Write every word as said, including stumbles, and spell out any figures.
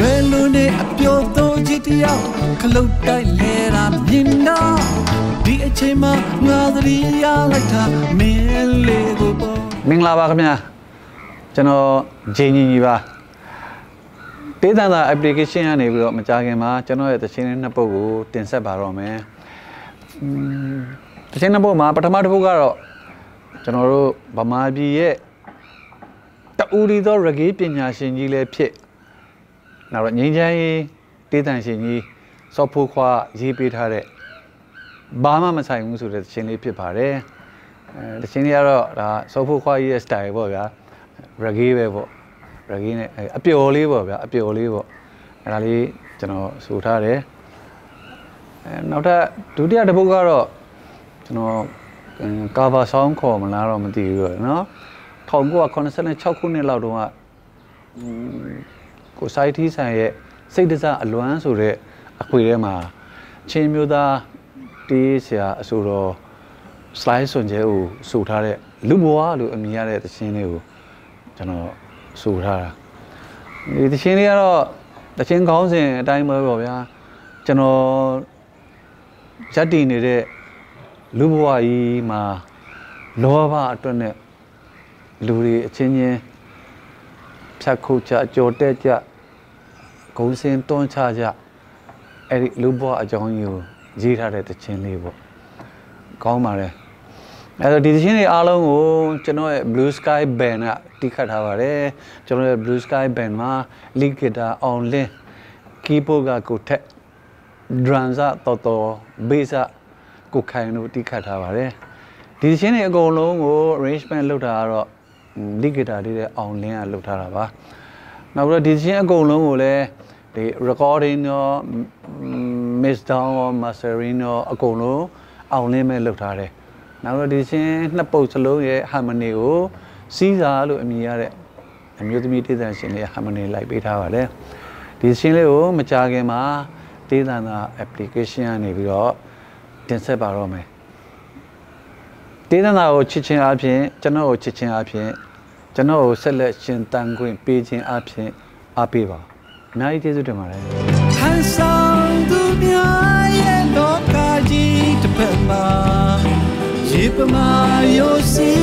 Relune apyo doji tiya Kalutai lera minna Di echema ngadriya laita Mele gobo Mingla ba khamya Chano Jeni ji ba Tedanda application ကနေပြီးတော့မကြခင်မှာကျွန်တော်ရဲ့တခြင်းနှစ်ပုဒ်ကိုတင်ဆက်ပါတော့မယ်တခြင်းနှစ်ပုဒ်မှာပထမတစ်ပုဒ်ကတော့ကျွန်တော်တို့ဗမာပြည်ရဲ့တူရီသောရဂေးပညာရှင်ကြီးလည်းဖြစ်နောက်တော့ငင်းချမ်းရေးတေးတန်ရှင်ကြီးစောဖိုးခွာရေးပေးထားတဲ့ဘာမှမဆိုင်ဘူးဆိုတဲ့တခြင်းလေးဖြစ်ပါတယ်အဲတခြင်းလေးကတော့ဒါစောဖိုးခွာရေးရဲ့ style ပေါ့ဗျာရဂေးပဲပေါ့ရဂေးနဲ့အပျော်လေးပေါ့ဗျာအပျော်လေးပေါ့အဲဒါလေးကျွန်တော်ဆိုထားတယ်အဲနောက်ထပ်ဒုတိယတစ်ပုဒ်ကတော့ကျွန်တော် cover song ခေါ်မလားတော့မသိဘူးပေါ့နော်၁၉၇၆ခုနှစ်လောက်တုန်းကကိုစိုက်ထီးဆန်ရဲ့စိတ်တစအလွမ်းဆိုတဲ့အခွေထဲမှာချင်းမျိုးသားတေးဆရာအဆိုတော် slide စွန်ကျဲကိုဆိုထားတဲ့လူဘွားလို့အမည်ရတဲ့သချင်းလေးကိုကျွန်တော်ဆိုထားတာဒီသချင်းလေးကတော့သချင်းခေါင်းစဉ်အတိုင်းပဲပေါ့ဗျာကျွန်တော်ရက်တည်နေတဲ့လူဘဝကြီးမှာလောဘအတွက်နဲ့လူတွေအချင်းချင်းဖြတ်ခုတ်ကြကြော်တက်ကြဂုံစင်တွန်းချကြအဲ့ဒီလူဘဝအကြောင်းကြီးကိုရေးထားတဲ့သချင်းလေးပေါ့ကောင်းပါတယ်အဲ့တော့ဒီသချင်းတွေအားလုံးကိုကျွန်တော်ရဲ့ Blue Sky Band ကတီးခတ်ထားပါတယ်ကျွန်တော်ရဲ့ Blue Sky Band မှာ lead guitar အောင်လင်း keyboard ကကိုထက် drums ကတော်တော် bass ကကိုခိုင်တို့တီးခတ်ထားပါတယ်ဒီသချင်းတွေအကုန်လုံးကို arrangement လုပ်တာကတော့ lead guitar လေးတဲ့အောင်လင်းကလုပ်ထားတာပါနောက်ပြီးတော့ဒီသချင်းအကုန်လုံးကိုလည်းဒီ recording ရော mix down ရော mastering ရောအကုန်လုံးအောင်လင်းပဲလုပ်ထားတယ်နောက်တော့ဒီချင်းနှစ်ပုတ်စလုံးရဲ့ harmony ကိုစီးစာလို့အမည်ရတဲ့အမျိုးသမီးတေးသံရှင်လေး harmony လိုက်ပေးထားပါတယ်ဒီချင်းလေးကိုမကြခင်မှာတေးသံသာ application ကနေပြီးတော့တင်ဆက်ပါတော့မယ်တေးသံသာကိုချစ်ချင်းအပြင်ကျွန်တော်ကိုချစ်ချင်းအပြင်ကျွန်တော်ကိုဆက်လက်ရှင်တန်ခွင့်ပေးခြင်းအပြင်အားပေးပါအများကြီးကျေးဇူးတင်ပါတယ်ဟန်ဆောင်သူများရဲ့လောကကြီးတစ်ဖက်မှာYipama yosi